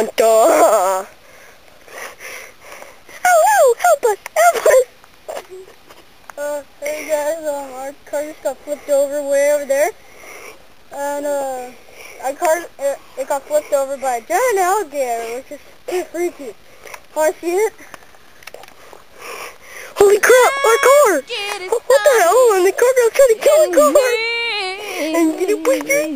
Hunter! Oh no! Help us! Help us! Hey guys, our car just got flipped over way over there. And, it got flipped over by a giant alligator, which is pretty freaky. Wanna see it? Holy crap! Our car! What the hell? And the car girl's trying to kill the car! And did you push your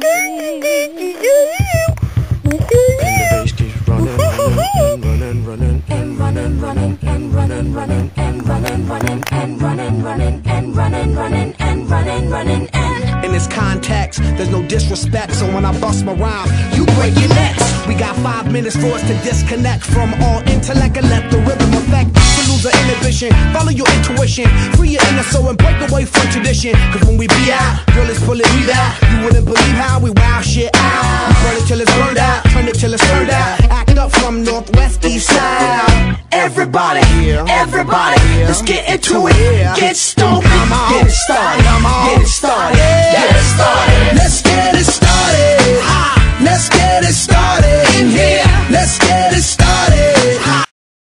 In this context, there's no disrespect, so when I bust my rhyme, you break your necks. We got 5 minutes for us to disconnect from all intellect and let the rhythm affect. To lose our inhibition, follow your intuition, free your inner soul and break away from tradition. Cause when we be out, girl, it's pulling me out. You wouldn't believe how we wow shit out. We burn it till it's burned out, turn it till it's turned out. Act up from northwest, east side. Everybody, everybody, let's get into it. Get stoned, get it started, get it started, get it started. Let's get it started. Let's get it started in here. Let's get it started.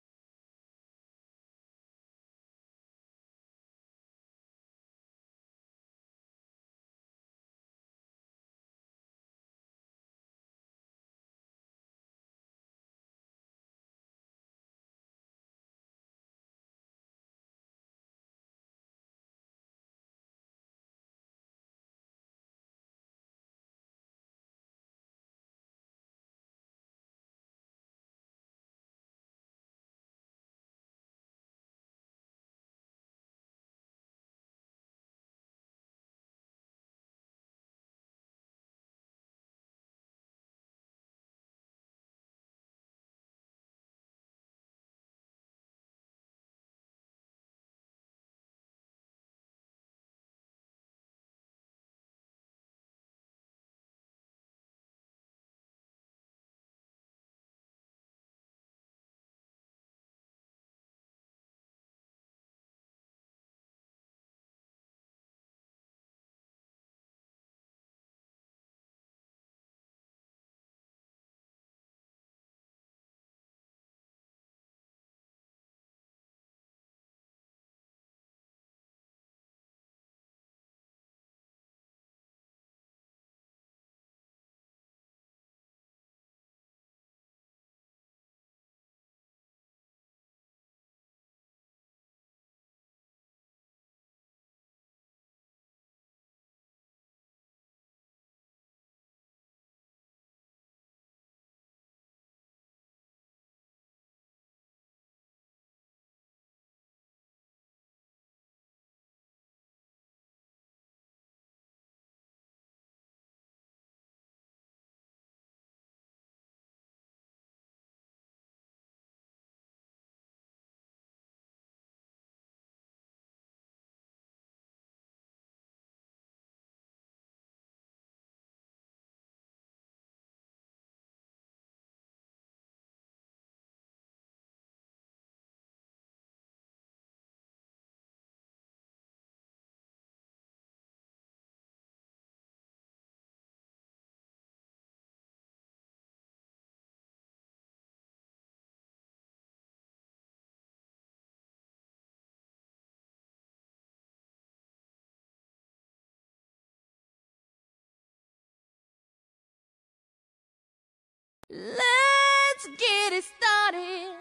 Let's get it started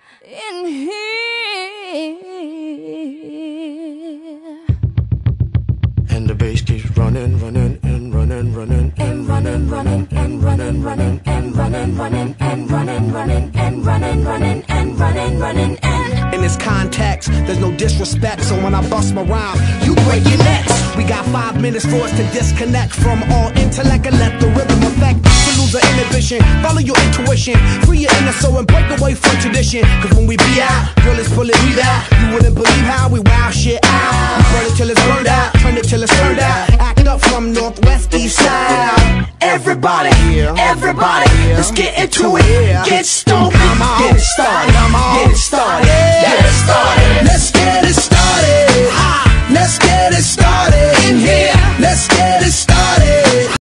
in here. And the bass keeps running, running, and running, running, and running, running, and running, running, and running, running, and running, running, and running, running, and running, running, and. In this context, there's no disrespect, so when I bust my rhyme, you break your necks. We got 5 minutes for us to disconnect from all intellect and let the rhythm affect. To lose our inhibition, follow your intuition, free your inner soul and break away from tradition. Cause when we be out, girl, it's pulling me out. You wouldn't believe how we wow shit out. We burn it till it's burned out, turn it till it's turned out. Act up from northwest, east side. Everybody, everybody, let's get into it. Get stoned,